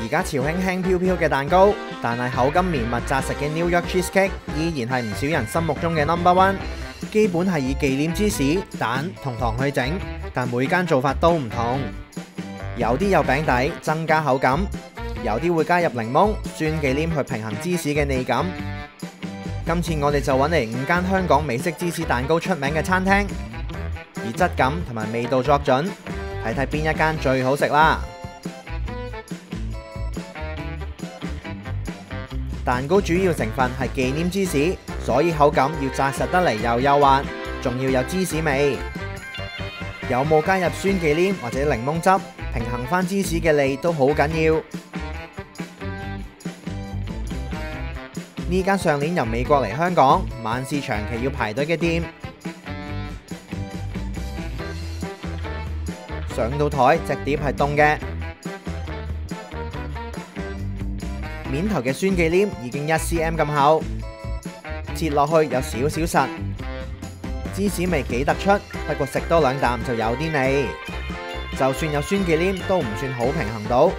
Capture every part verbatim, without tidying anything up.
家潮興輕飄飄嘅蛋糕，但係口感綿密紮實嘅 New York Cheesecake 依然係唔少人心目中嘅 number one。基本係以忌廉芝士、蛋同糖去整，但每間做法都唔同。有啲有餅底增加口感，有啲會加入檸檬、酸忌廉去平衡芝士嘅膩感。今次我哋就揾嚟五間香港美式芝士蛋糕出名嘅餐廳，以質感同埋味道作準，睇睇邊一間最好食啦。蛋糕主要成分係忌廉芝士，所以口感要紮實得嚟又幼滑，仲要有芝士味。有冇加入酸忌廉或者檸檬汁，平衡翻芝士嘅膩都好緊要。呢間上年由美國嚟香港，晚市長期要排隊嘅店，上到台隻碟係凍嘅，面頭嘅酸忌廉已經一 cm 咁厚，切落去有少少實，芝士味幾突出，不過食多兩啖就有啲膩，就算有酸忌廉都唔算好平衡到。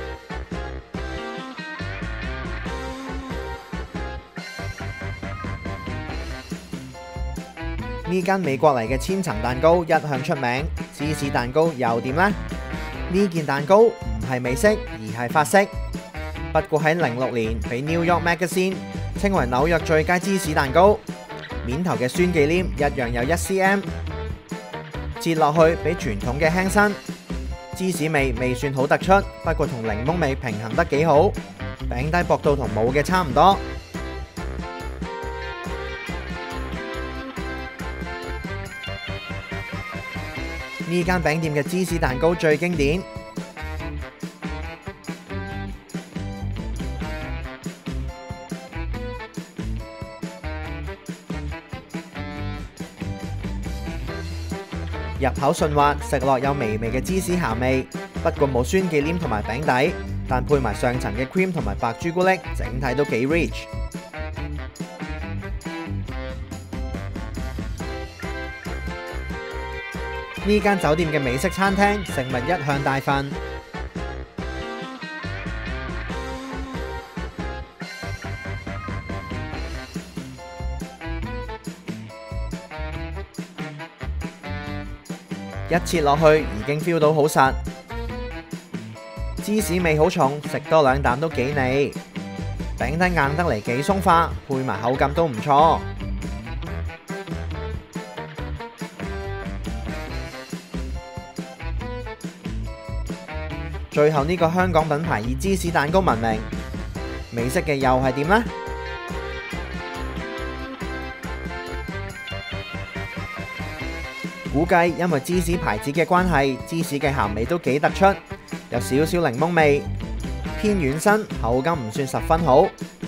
呢間美國嚟嘅千層蛋糕一向出名，芝士蛋糕又點呢？呢件蛋糕唔係美式，而係法式。不過喺零六年被 New York Magazine 稱為紐約最佳芝士蛋糕。面頭嘅酸忌廉一樣有一 cm， 切落去比傳統嘅輕身，芝士味未算好突出，不過同檸檬味平衡得幾好。餅底薄度同冇嘅差唔多。呢間餅店嘅芝士蛋糕最經典，入口順滑，食落有微微嘅芝士鹹味，不過冇酸忌廉同埋餅底，但配埋上層嘅 cream 同埋白朱古力，整體都幾 rich。呢間酒店嘅美式餐廳食物一向大份，一切落去已經 feel 到好實，芝士味好重，食多兩啖都幾膩。餅底硬得嚟幾鬆化，配埋口感都唔錯。最後呢個香港品牌以芝士蛋糕聞名，美式嘅又係點呢？估計因為芝士牌子嘅關係，芝士嘅鹹味都幾突出，有少少檸檬味，偏軟身，口感唔算十分好，